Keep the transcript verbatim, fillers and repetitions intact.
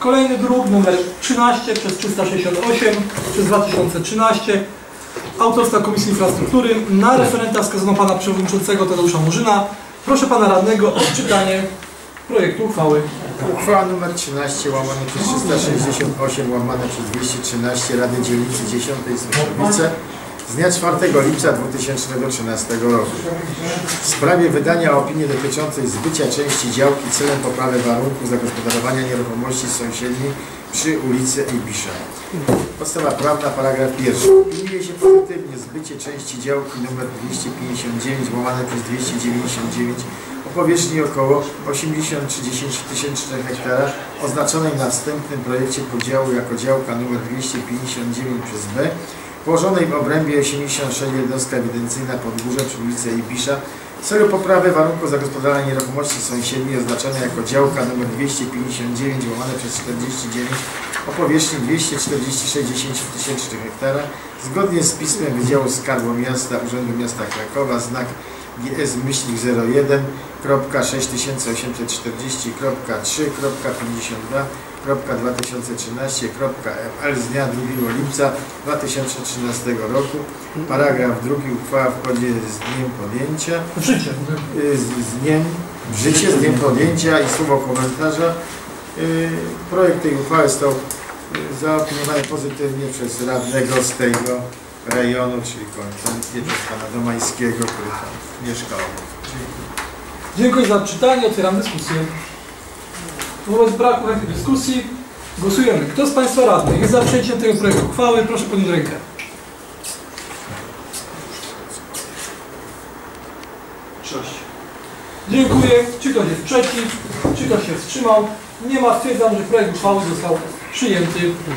Kolejny druk numer trzynaście przez trzysta sześćdziesiąt osiem przez dwa tysiące trzynaście. Autorstwa Komisji Infrastruktury. Na referenta wskazano pana przewodniczącego Tadeusza Murzyna. Proszę pana radnego o odczytanie projektu uchwały. Uchwała nr trzynaście łamane przez trzysta sześćdziesiąt osiem łamane przez dwieście trzynaście Rady Dzielnicy dziesiątej Soszowice z dnia czwartego lipca dwa tysiące trzynastego roku w sprawie wydania opinii dotyczącej zbycia części działki celem poprawy warunków zagospodarowania nieruchomości sąsiedniej przy ulicy Ejbisza. Podstawa prawna, paragraf pierwszy. Opiniuje się pozytywnie zbycie części działki nr dwieście pięćdziesiąt dziewięć łamane przez dwieście dziewięćdziesiąt dziewięć o powierzchni około osiemdziesiąt trzydzieści tysięcy cztery hektara oznaczonej na wstępnym projekcie podziału jako działka nr dwieście pięćdziesiąt dziewięć przez B położonej w obrębie osiemdziesiąt sześć jednostka ewidencyjna Podgórze przy ulicy Ejbisza w celu poprawy warunków zagospodarowania nieruchomości sąsiedniej oznaczona jako działka nr dwieście pięćdziesiąt dziewięć łamane przez czterdzieści dziewięć o powierzchni dwieście czterdzieści sześć tysięcy cztery hektara zgodnie z pismem Wydziału Skarbu Miasta Urzędu Miasta Krakowa znak G S zero jeden sześć tysięcy osiemset czterdzieści trzy pięćdziesiąt dwa dwa tysiące trzynaście F L z dnia drugiego lipca dwa tysiące trzynastego roku. Paragraf drugi. Uchwała wchodzi z dniem podjęcia. W życie. Z, z dniem w życie, z dniem podjęcia i słowo komentarza. Projekt tej uchwały został zaopiniowany pozytywnie przez radnego z tego rejonu, czyli konkretnie przez pana Domańskiego, który tam mieszkał. Dziękuję za odczytanie. Otwieram dyskusję. Wobec braku chętnej dyskusji głosujemy. Kto z państwa radnych jest za przyjęciem tego projektu uchwały? Proszę podnieść rękę. Sześć. Dziękuję. Czy ktoś jest przeciw? Czy ktoś się wstrzymał? Nie ma. Stwierdzam, że projekt uchwały został przyjęty.